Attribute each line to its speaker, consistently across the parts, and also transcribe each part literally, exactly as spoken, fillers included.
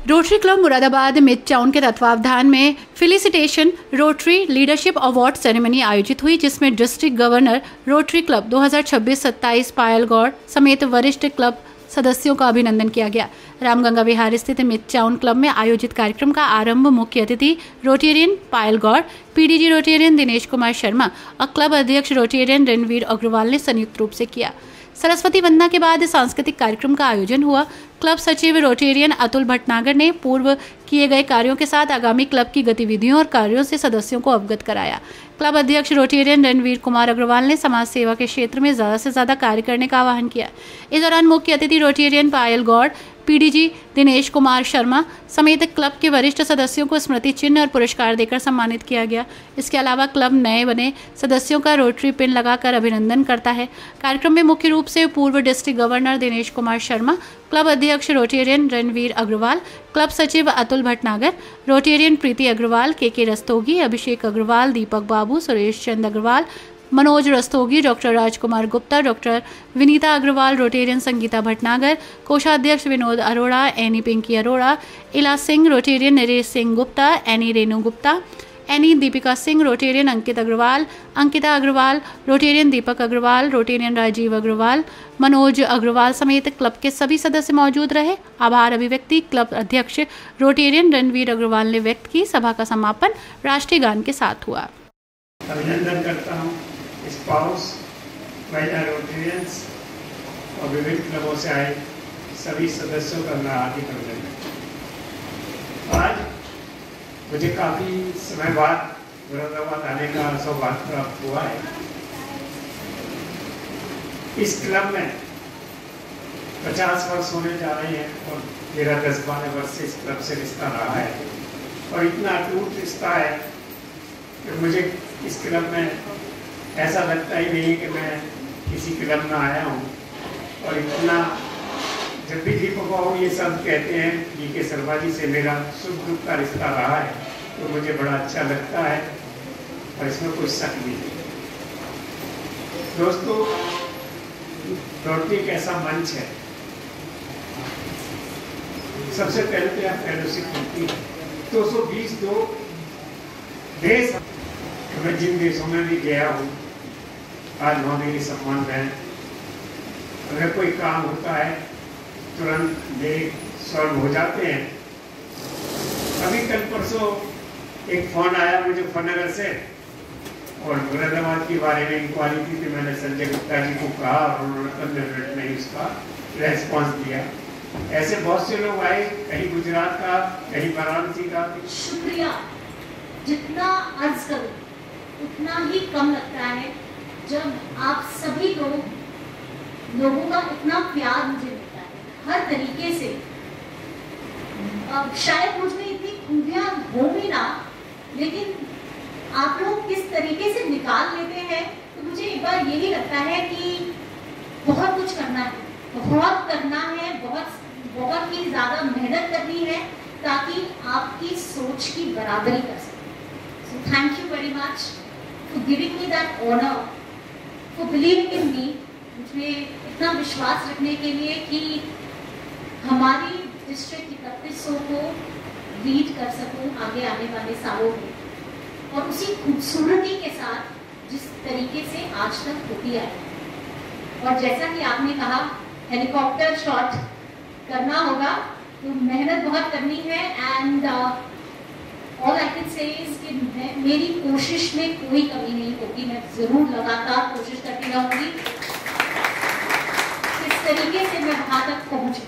Speaker 1: Rotary club Moradabad mid town के तत्वावधान में felicitation rotary leadership award ceremony आयोजित हुई, जिसमें डिस्ट्रिक्ट गवर्नर रोटरी क्लब दो हज़ार छब्बीस सत्ताईस पायल गौड़ समेत वरिष्ठ क्लब सदस्यों का अभिनंदन किया गया। रामगंगा विहार स्थित मिड टाउन क्लब में आयोजित कार्यक्रम का आरंभ मुख्य अतिथि rotarian Payal Gaur, PDG rotarian Dinesh Kumar Sharma और क्लब अध्यक्ष रोटेरियन रणवीर अग्रवाल ने संयुक्त रूप से किया। सरस्वती वंदना के बाद सांस्कृतिक कार्यक्रम का आयोजन हुआ। क्लब सचिव रोटेरियन अतुल भटनागर ने पूर्व किए गए कार्यों के साथ आगामी क्लब की गतिविधियों और कार्यों से सदस्यों को अवगत कराया। क्लब अध्यक्ष रोटेरियन रणवीर कुमार अग्रवाल ने समाज सेवा के क्षेत्र में ज़्यादा से ज़्यादा कार्य करने का आह्वान किया। इस दौरान मुख्य अतिथि रोटेरियन पायल गौड़, पीडीजी दिनेश कुमार शर्मा समेत क्लब के वरिष्ठ सदस्यों को स्मृति चिन्ह और पुरस्कार देकर सम्मानित किया गया। इसके अलावा क्लब नए बने सदस्यों का रोटरी पिन लगाकर अभिनंदन करता है। कार्यक्रम में मुख्य रूप से पूर्व district governor Dinesh Kumar Sharma, club अध्यक्ष रोटेरियन रणवीर अग्रवाल, क्लब सचिव Atul Bhatnagar, rotarian Preeti Agarwal, K K Rastogi, Abhishek Agarwal, Deepak Babu, Suresh Chand Agarwal, Manoj Rastogi, doctor Rajkumar Gupta, doctor Vinita Agarwal, rotarian Sangeeta Bhatnagar, कोषाध्यक्ष Vinod Arora, Ann Pinky Arora, Ila Singh, rotarian Naresh Singh Gupta, Ann Renu Gupta, Ann Deepika Singh, rotarian Ankit Agarwal, Ankita Agarwal, rotarian Deepak Agarwal, rotarian Rajiv Agarwal, Manoj Agarwal समेत क्लब के सभी सदस्य मौजूद रहे। आभार अभिव्यक्ति क्लब अध्यक्ष रोटेरियन रणवीर अग्रवाल ने व्यक्त की। सभा का समापन राष्ट्रीय गान के साथ हुआ।
Speaker 2: अभिनंदन करता हूँ स्पाउस, महिला रोटेरियंस और विभिन्न क्लबों से आए सभी सदस्यों का मैं हार्दिक अभिनंदन। आज मुझे काफ़ी समय बाद मुरादाबाद आने का सौभाग्य प्राप्त हुआ है। इस क्लब में पचास वर्ष होने जा रहे हैं और मेरा दस बारह वर्ष से इस क्लब से रिश्ता रहा है और इतना अटूट रिश्ता है कि मुझे इस क्लब में ऐसा लगता ही नहीं कि मैं किसी क्लब में आया हूँ। और इतना जब भी दीपक बाबू ये सब कहते हैं जी के शर्मा जी से मेरा सुख दुख का रिश्ता रहा है तो मुझे बड़ा अच्छा लगता है और इसमें कोई शक नहीं है। दोस्तों, रोटरी एक ऐसा मंच है, सबसे पहले तो यहाँ फेलोशिप होती है। दो सौ बीस दो देश, मैं जिन देशों में भी गया हूँ आज वहाँ मेरी सम्मान है। अगर कोई काम होता है तुरंत मेरे सॉल्व हो जाते हैं। अभी कल परसों एक फ़ोन आया मुझे फनगर से और मुरादाबाद के बारे में इंक्वायरी की थी। मैंने संजय गुप्ता जी को कहा और उन्होंने पंद्रह मिनट में ही उसका रेस्पॉन्स दिया। ऐसे बहुत से लोग आए, कहीं गुजरात का, कहीं वाराणसी का।
Speaker 3: शुक्रिया, जितना अर्ज करूं उतना ही कम लगता है जब आप सभी लोग लोगों का इतना प्यार मुझे मिलता है हर तरीके से। अब शायद मुझ में इतनी खूबियां हो भी ना, लेकिन आप लोग किस तरीके से निकाल लेते हैं तो मुझे एक बार यही लगता है कि बहुत कुछ करना है, बहुत करना है, बहुत बहुत ही ज्यादा मेहनत करनी है ताकि आपकी सोच की बराबरी कर सके। So thank you very much for giving me that honor, for believing in me, मुझे इतना विश्वास रखने के लिए कि हमारी डिस्ट्रिक्ट इकतीस सौ को लीड कर सकूं आगे आने वाले सालों में और उसी खूबसूरती के साथ जिस तरीके से आज तक होती आई। और जैसा कि आपने कहा हेलीकॉप्टर शॉट करना होगा तो मेहनत बहुत करनी है। And all I can say is कि मेरी कोशिश में कोई कमी नहीं होगी। मैं जरूर लगातार कोशिश करती रहूंगी इस तरीके से मैं वहां तक पहुंचूं।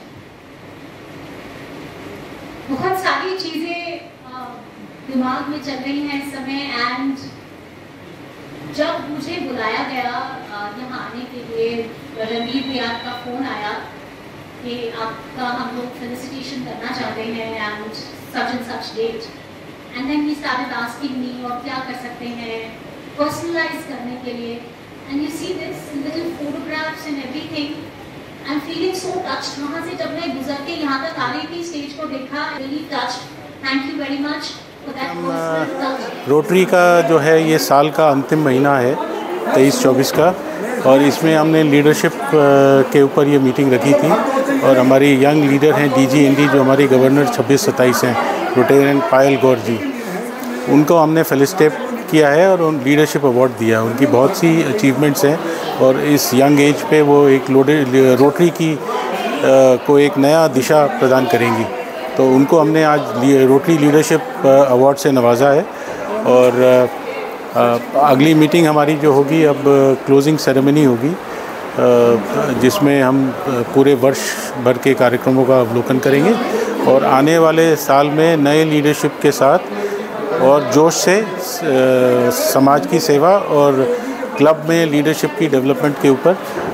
Speaker 3: बहुत सारी चीजें दिमाग में चल रही हैं इस समय। एंड जब मुझे बुलाया गया यहाँ आने के लिए, रणवीर भैया का फोन आया कि आपका हम लोग फेलिसिटेशन करना चाहते हैं and such and such date. And then he started asking me और क्या कर सकते हैं पर्सनलाइज करने के लिए। And you see this little photographs and everything. I am feeling so touched. वहाँ से जब मैं गुजर के यहाँ तक आ रही थी स्टेज को देखा, really touched. Thank you very much for that personal touch.
Speaker 4: Rotary का जो है ये साल का अंतिम महीना है तेईस चौबीस का, और इसमें हमने लीडरशिप के ऊपर ये मीटिंग रखी थी और हमारी यंग लीडर हैं डीजी इंडी जो हमारी गवर्नर छब्बीस सत्ताईस हैं रोटेरियन पायल गौर जी, उनको हमने फेलिसिटेट किया है और उन लीडरशिप अवार्ड दिया है। उनकी बहुत सी अचीवमेंट्स हैं और इस यंग एज पे वो एक रोटरी की आ, को एक नया दिशा प्रदान करेंगी। तो उनको हमने आज रोटरी लीडरशिप अवार्ड से नवाजा है। और आ, अगली मीटिंग हमारी जो होगी अब क्लोजिंग सेरेमनी होगी, जिसमें हम पूरे वर्ष भर के कार्यक्रमों का अवलोकन करेंगे और आने वाले साल में नए लीडरशिप के साथ और जोश से समाज की सेवा और क्लब में लीडरशिप की डेवलपमेंट के ऊपर